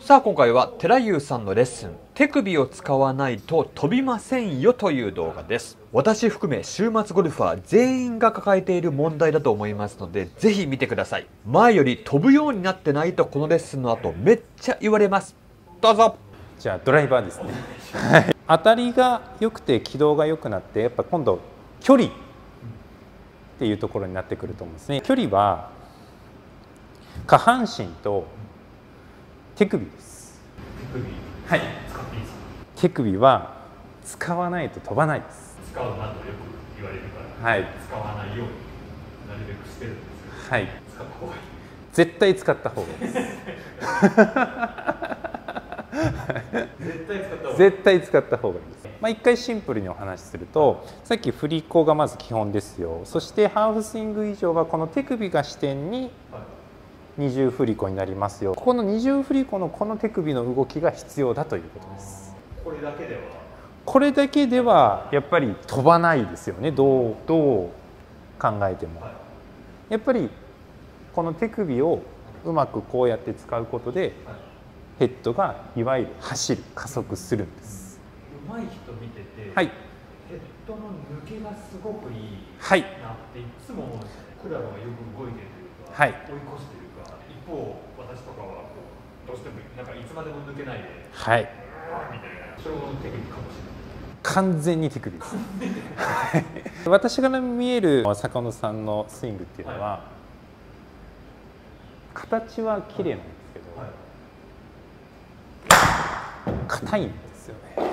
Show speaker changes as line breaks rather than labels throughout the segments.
さあ今回は寺優さんのレッスン手首を使わないと飛びませんよという動画です。私含め週末ゴルファー全員が抱えている問題だと思いますのでぜひ見てください。前より飛ぶようになってないとこのレッスンの後めっちゃ言われます。どうぞ。
じゃあドライバーですね当たりが良くて軌道が良くなってやっぱ今度距離っていうところになってくると思うんですね。距離は下半身と手首です。
手首、
はい、
使っていいですか？
手首は使わないと飛ばないです。
使うなとよく言われるから、
はい、
使わないようになるべくしてるんですけど、
はい、
使った方がいい。
絶対使った方がいいです絶対使った方がいいです。一回シンプルにお話しすると、さっき振り子がまず基本ですよ。そしてハーフスイング以上はこの手首が支点に二重振り子になりますよ。ここの二重振り子のこの手首の動きが必要だということです。これだけではやっぱり飛ばないですよね。どう考えてもやっぱりこの手首をうまくこうやって使うことでヘッドがいわゆる走る、加速するんです。
上手い人見てて、
はい、
ヘッドの抜けがすごくいいな
はい
っていつも思うんですよね。クラブがよく動いてるというか、
はい、
追い越してるか。一方私とかはどうしてもなんかいつまでも抜けないで、
はい、
みたいな、それもテクニックかもしれない。
完全に手首です私から見える坂野さんのスイングっていうのは、はい、形は綺麗なんですけど硬、いんですよね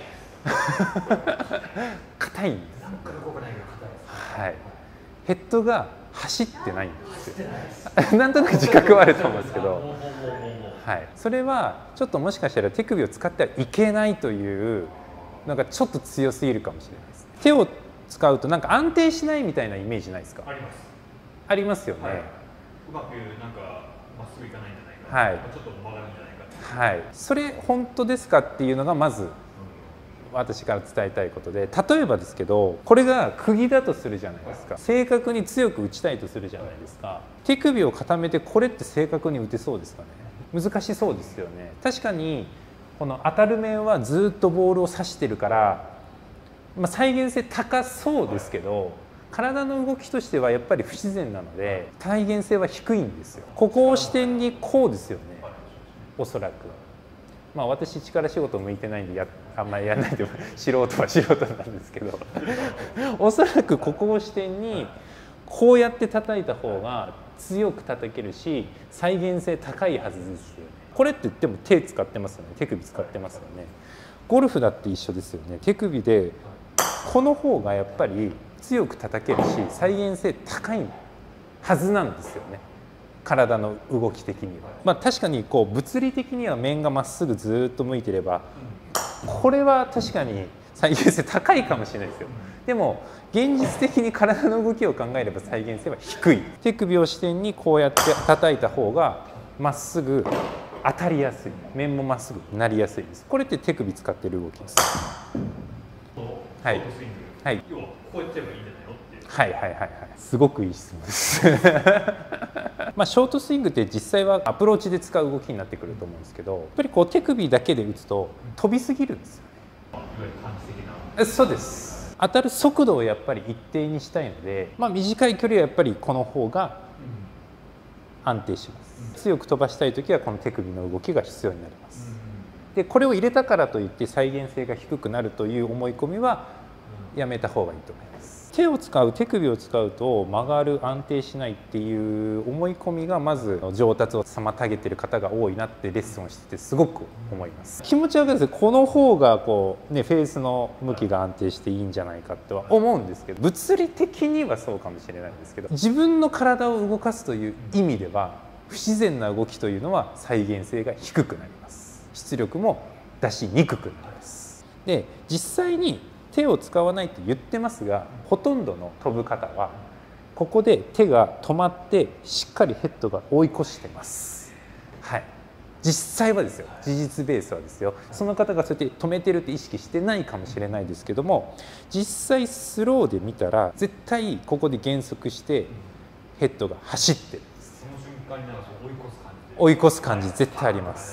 硬いんです。はい、ヘッドが走ってないんですよなんとなく自覚はあると思うんですけど、はい、それはちょっともしかしたら手首を使ってはいけないというなんかちょっと強すぎるかもしれないです。手を使うとなんか安定しないみたいなイメージないですか？あります。ありますよね。はい、う
まくなんかまっすぐいかないんじゃないか、はい、ちょっと曲がるんじゃないか、はい、
それ本当ですかっていうのがまず私から伝えたいことで、例えばですけどこれが釘だとするじゃないですか。正確に強く打ちたいとするじゃないですか。手首を固めてこれって正確に打てそうですかね？難しそうですよね。確かにこの当たる面はずっとボールを指してるから、再現性高そうですけど体の動きとしてはやっぱり不自然なので再現性は低いんですよ。ここを視点にこうですよね、おそらく。私力仕事向いてないんであんまりやらないでも素人は素人なんですけどおそらくここを視点にこうやって叩いた方が強く叩けるし再現性高いはずですよね。これって言っても手使ってますよね。手首使ってますよね。ゴルフだって一緒ですよね。手首でこの方がやっぱり強く叩けるし再現性高いはずなんですよね。体の動き的には。確かにこう物理的には面がまっすぐずっと向いてればこれは確かに再現性高いかもしれないですよ。でも現実的に体の動きを考えれば再現性は低い。手首を支点にこうやって叩いた方がまっすぐ当たりやすい、面もまっすぐなりやすいです。これって手首使ってる動きです。はい。はい。要はこうやってもいいんじゃないのっていう。はいはいはいはい。すごくいい質問です。ショートスイングって実際はアプローチで使う動きになってくると思うんですけど、やっぱりこう手首だけで打つと飛びすぎるんですよね。いわゆる感じ的な。そうです。当たる速度をやっぱり一定にしたいので、短い距離はやっぱりこの方が安定します。強く飛ばしたいときはこの手首の動きが必要になります。でこれを入れたからといって再現性が低くなるという思い込みはやめた方がいいと思います。手を使う、手首を使うと曲がる、安定しないっていう思い込みがまず上達を妨げている方が多いなってレッスンをしててすごく思います。気持ちは分かるんです。この方がこう、フェースの向きが安定していいんじゃないかとは思うんですけど、物理的にはそうかもしれないんですけど、自分の体を動かすという意味では不自然な動きというのは再現性が低くなります。出力も出しにくくなります。で実際に手を使わないと言ってますが、ほとんどの飛ぶ方はここで手が止まってしっかりヘッドが追い越してます。はい、実際はですよ、事実ベースはですよ。その方がそうやって止めてるって意識してないかもしれないですけども、実際スローで見たら絶対ここで減速してヘッドが走ってるんです。その瞬間に追い越す感じ絶対あります。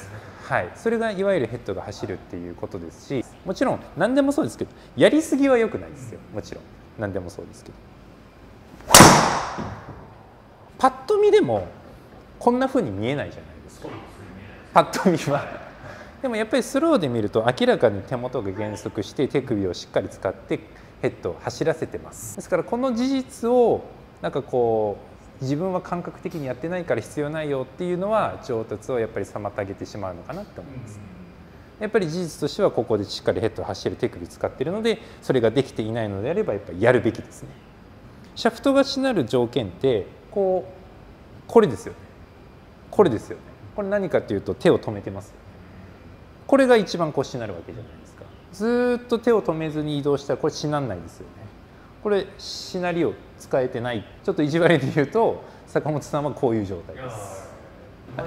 はい、それがいわゆるヘッドが走るっていうことですし、もちろん何でもそうですけど、やりすぎは良くないですよ。もちろん何でもそうですけど、パッと見でもこんな風に見えないじゃないですか。パッと見はでもやっぱりスローで見ると明らかに手元が減速して手首をしっかり使ってヘッドを走らせてます。ですからこの事実をなんかこう自分は感覚的にやってないから必要ないよっていうのは上達をやっぱり妨げてしまうのかなって思います。やっぱり事実としてはここでしっかりヘッドを走る手首使っているので、それができていないのであればやっぱりやるべきですね。シャフトがしなる条件ってこれですよね。これですよね。これ何かっていうと手を止めてます。これが一番しなるわけじゃないですか。ずーっと手を止めずに移動したらこれしなんないですよね。これしなりを使えてない。ちょっと意地悪で言うと坂本さんはこういう状態です。はい。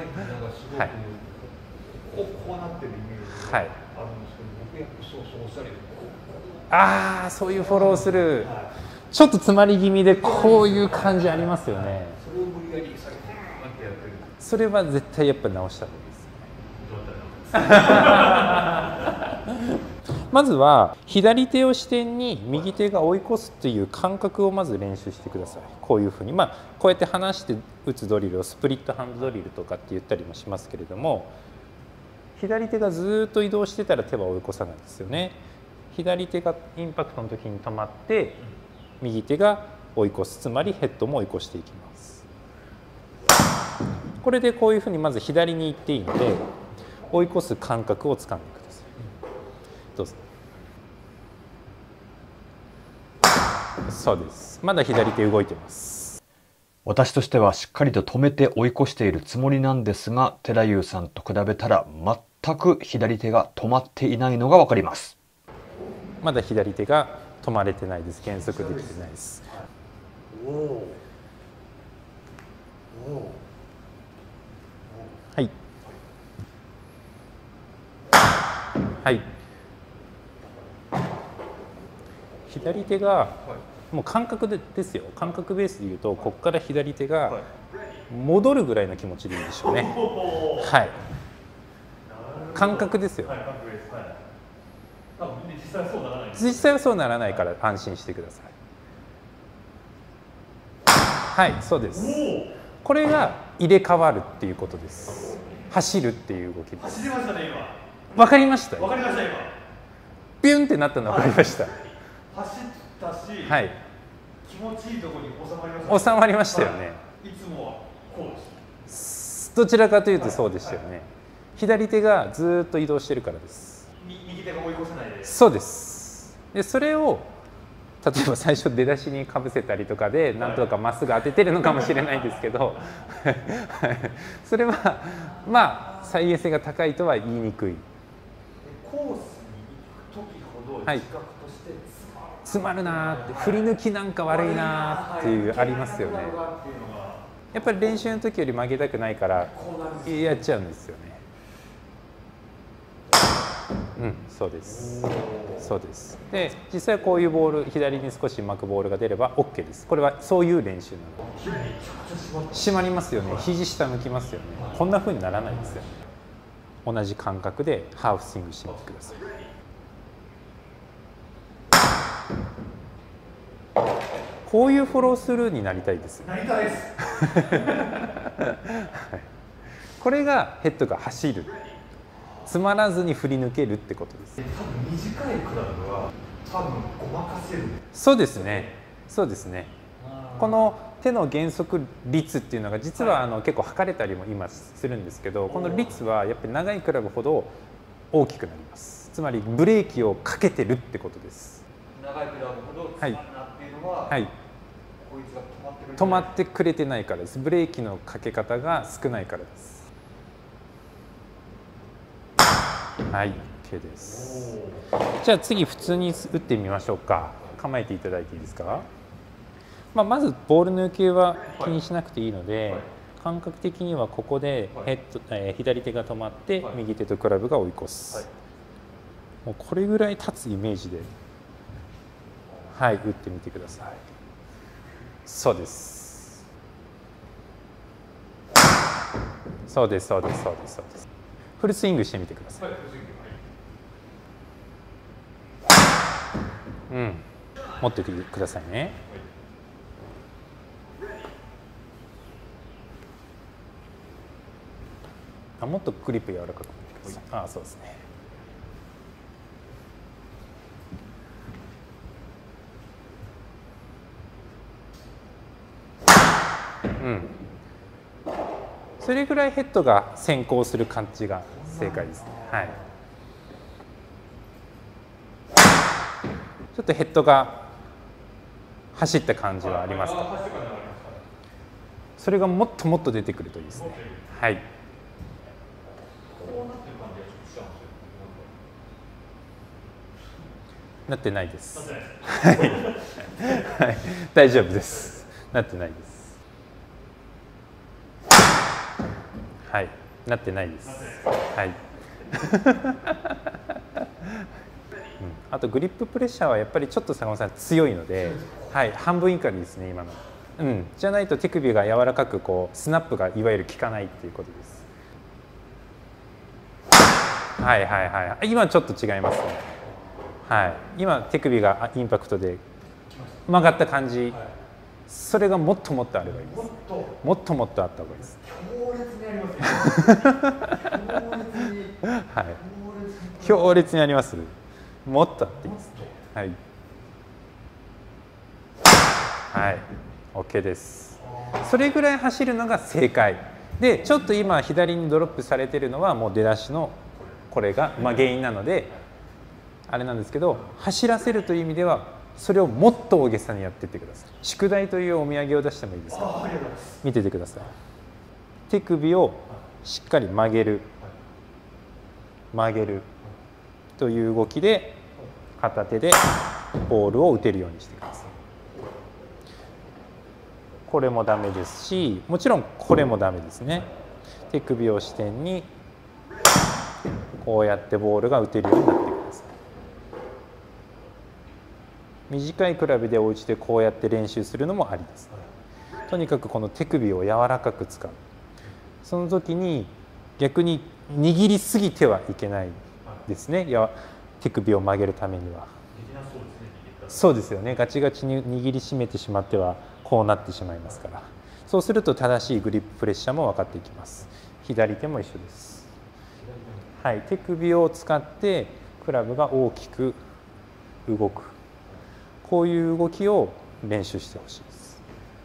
こうなってるイメージがあるんですけど、僕やっぱそうおっしゃるように
ああ、そういうフォローする、ちょっと詰まり気味でこういう感じありますよね。
それを無理やり下げてってやってる。
それは絶対やっぱ直した方がいいです。まずは左手を支点に右手が追い越すっていう感覚をまず練習してください。こういうふうに、こうやって離して打つドリルをスプリットハンドドリルとかって言ったりもしますけれども、左手がずっと移動してたら手は追い越さないですよね。左手がインパクトの時に止まって右手が追い越す、つまりヘッドも追い越していきます。これでこういうふうにまず左に行っていいので追い越す感覚をつかんでください。どうぞ。そうです。まだ左手動いてます。
私としてはしっかりと止めて追い越しているつもりなんですが、寺優さんと比べたら全く左手が止まっていないのが分かります。
まだ左手が止まれてないです。減速できてないです。はい。はい。左手がもう感覚ですよ。感覚ベースでいうと、ここから左手が戻るぐらいの気持ちでいいでしょうね。はい。感覚ですよ。実際はそうならないから安心してください。はい、そうです。これが入れ替わるっていうことです。走るっていう動きです。
走りましたね、
今。わかりました。
わかりました、今。
ビュンってなったのわかりました。
走ったし、
はい。
気持ちいいところに収まりました。
収まりましたよね。
いつもはこうです。
どちらかというとそうでしたよね。左手がずっと移動してるからです。
右手が追い越せないで。
そうです。で、それを例えば最初出だしにかぶせたりとかでなんとかまっすぐ当ててるのかもしれないんですけどそれは再現性が高いとは言いにくい。
コースに行く時ほど自覚として
詰まるなーって、振り抜きなんか悪いなーっていうありますよね。やっぱり練習の時より曲げたくないからやっちゃうんですよね。うん、そうです。そうです。で、実際こういうボール、左に少し巻くボールが出れば OK です。これはそういう練習なので。締まりますよね。肘下向きますよね。こんな風にならないですよね。同じ感覚でハーフスイングしてみてください。こういうフォロースルーになりたいです。
なりたいです。
これがヘッドが走る。つまらずに振り抜けるってことです。
多分短いクラブは多分ごまかせる。
そうですね。そうですね。この手の減速率っていうのが実は結構測れたりも今するんですけど、この率はやっぱり長いクラブほど大きくなります。つまりブレーキをかけてるってことです。
長いクラブほどつまるなっていうのは、
はい、
こいつが
止まってくれてないからです。ブレーキのかけ方が少ないからです。はい、OK です。じゃあ次普通に打ってみましょうか。構えていただいていいですか。まずボールの行方は気にしなくていいので、感覚的にはここで左手が止まって右手とクラブが追い越す。もうこれぐらい立つイメージで、はい、打ってみてください。そうです。そうです、そうです、そうです、そうです。 フルスイングしてみてください。うん、持っててくださいね。もっとグリップ柔らかく持ってください。そうですね。うん。それぐらいヘッドが先行する感じが正解ですね。はい。ちょっとヘッドが走った感じはありますか？それがもっともっと出てくるといいですね。はい。なってないです。はい。はい。大丈夫です。なってないです。はい。なってないです。はい。あとグリッププレッシャーはやっぱりちょっと坂本さん強いので、はい、半分以下ですね今の。じゃないと手首が柔らかくこうスナップがいわゆる効かないっていうことです。はいはいはい。今ちょっと違いますね。はい。今手首がインパクトで曲がった感じ。それがもっともっとあればいいです。もっともっとあった方がいいです。
強烈にありますね。
はい。強烈にあります。もっとあっていいですね。はい。はい。OK です。それぐらい走るのが正解。で、ちょっと今左にドロップされてるのはもう出だしのこれが原因なのであれなんですけど、走らせるという意味ではそれをもっと大げさにやっていってください。宿題というお土産を出してもいいですか？見ててください。手首をしっかり曲げるという動きで片手でボールを打てるようにしてください。これもダメですし、もちろんこれもダメですね。手首を支点にこうやってボールが打てるようになってください。短いクラブでお家でこうやって練習するのもありです。とにかくこの手首を柔らかく使う。その時に逆に握りすぎてはいけないですね。手首を曲げるためには。そうですよね。ガチガチに握りしめてしまってはこうなってしまいますから。そうすると正しいグリッププレッシャーも分かっていきます。左手も一緒です。はい、手首を使ってクラブが大きく動く。こういう動きを練習してほしいです。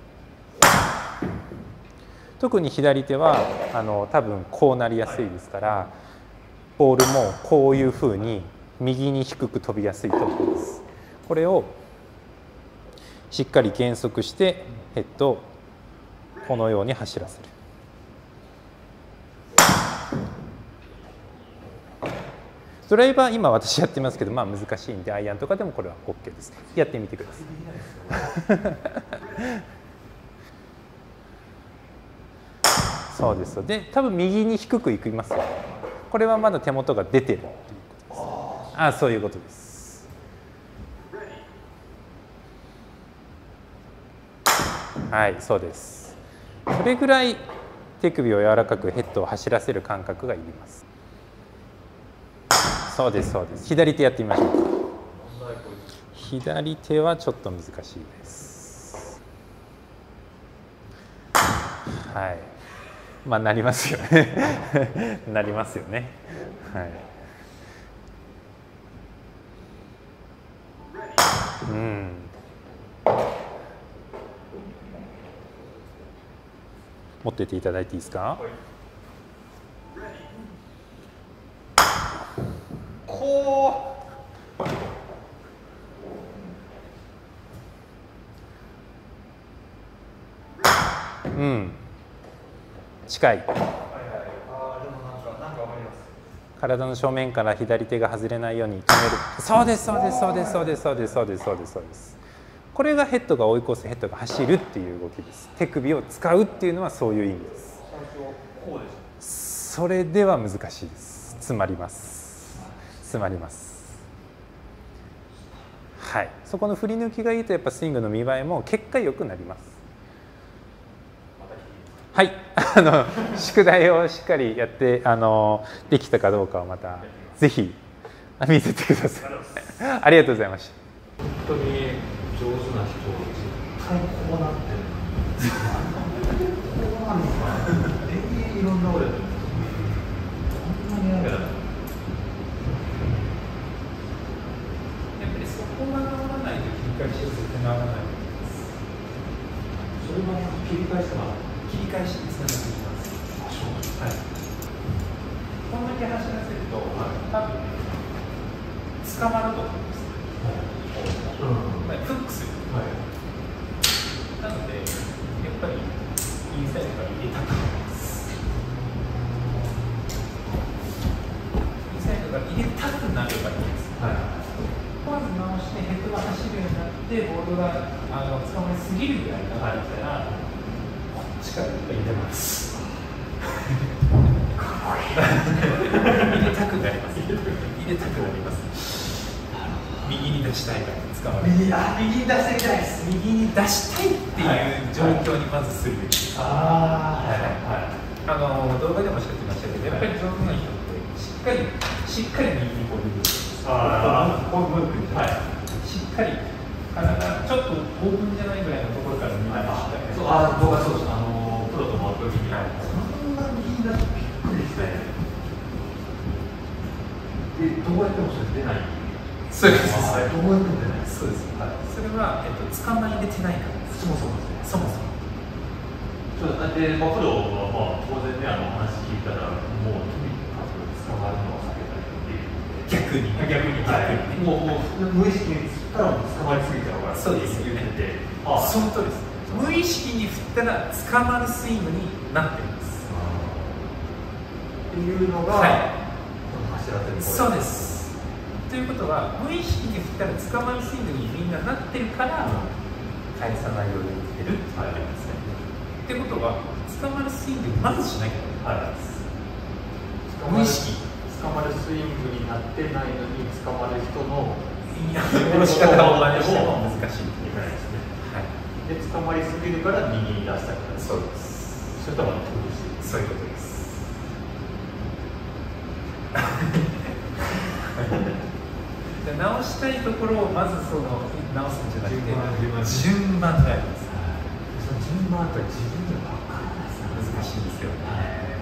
特に左手は多分こうなりやすいですから、ボールもこういうふうに右に低く飛びやすいと思います。これをしっかり減速してヘッドをこのように走らせる。ドライバー今私やってますけど、難しいんでアイアンとかでもこれは OK です。やってみてください。そうです。で、多分右に低くいきますよ。これはまだ手元が出てるっていうことです。そういうことです。はい、そうです。それぐらい手首を柔らかくヘッドを走らせる感覚がいります。そうですそうです。左手やってみましょうか。左手はちょっと難しいです。はい。なりますよね。なりますよね。はい。持ってていただいていいですか？近い。体の正面から左手が外れないように止める。そうですそうですそうですそうですそうですそうですそうですそうです。これがヘッドが追い越す、ヘッドが走るっていう動きです。手首を使うっていうのはそういう意味です。それでは難しいです。詰まります。詰まります。はい。そこの振り抜きがいいとやっぱスイングの見栄えも結果良くなります。はい。 はい、宿題をしっかりやってできたかどうかをまたぜひ見せてください。ありがとうございました。
本当に上手な人絶対こうなってる。こうなのか。永遠いろんな俺こんなにある。やっ
ぱりそこが直らないと切り返しは絶対直らない。
それは切り返したら
切り返しにつながってきます。はい。こんだけ走らせると、多分捕まると思うんです。フックする。なので、やっぱりインサイドから入れたくなります。インサイドから入れたくなればいいです。まず直してヘッドが走るようになってボールが捕まりすぎるぐらいになってきたら、こっちから入れます。入れたくなります。入れたくなります。右に出したいから捕まる。
右に出してみたいです。
右に出したいっていう状況にまずするべきです。動画でもおっしゃってましたけど、やっぱり上手な人ってしっかり右にこう出てくる。しっかり体ちょっとオープンじゃないぐらいのところから右に出したい。
僕はそうです。プロと回った時にそんな右に出してびっくりして。でどうやってもそれ出ない。
そうです。
どうやっても出ない。
そうです。それは捕まえれてないからです。そもそも。
で、プロは当然ね話聞いたらもうとにかく捕まるのを避けたいっていう。逆にもう無意識に振ったら捕まりすぎちゃうから。
そうですよね。そのとおりです。無意識に振ったら捕まるスイングになっています。
っていうのが、走らせる。
そうです。ということは無意識に振ったら捕まるスイングにみんななってるから、返さないようにしてるってわけですね。ってことは捕まるスイングまずしなきゃいけないです。無意識。
捕まるスイングになってないのに捕まる人の
下ろし方を真似しても難しいっていうですね。
で捕まりすぎるから右に出したから。
そうです。
それとは
そういうことです。直したいところをまず直すんじゃなくて順番があります。
その順番って自分では分からないです。
難しいんですよね。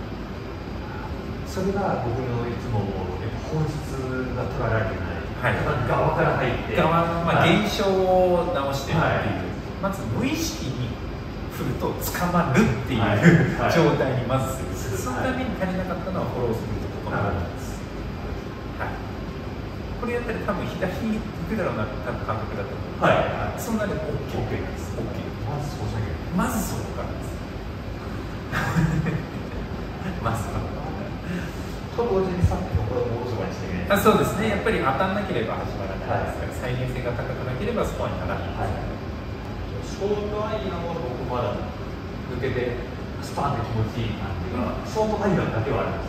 それが僕のいつも本質が捉えられてない、側から入って
現象を直してるっていう、まず無意識に振ると捕まるっていう状態にまずする。そのために足りなかったのはフォローするところなんです。これやったら多分左に行くだろうなって感覚だと思う。そんなに OK です。まずそこからです。まずは。
と同時にさっきのこれを戻すまでしてね。
そうですね。やっぱり当たらなければ始まらないですから、再現性が高くなければスコアにならない。
ショートアイアンは僕まだ抜けてスパンって気持ちいい感じが、ショートアイアンだけはあります。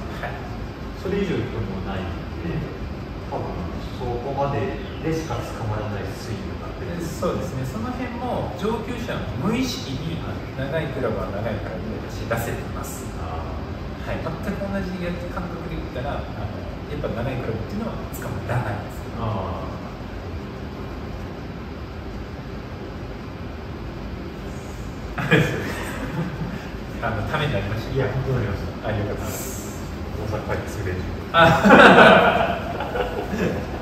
それ以上ともないんで、多分そこまででしか捕まらないスイングになってる。
そうですね。その辺も上級者の無意識に長いクラブは長いから出せてます。全く同じ感覚で言ったらやっぱ長いクラブっていうのは捕まらないんですよ。ためになりました。
いや、本当になりました。
よかったです。
大阪帰ってすぐ練習。